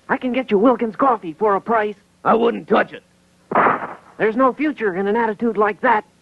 I can get you Wilkins coffee for a price. I wouldn't touch it. There's no future in an attitude like that.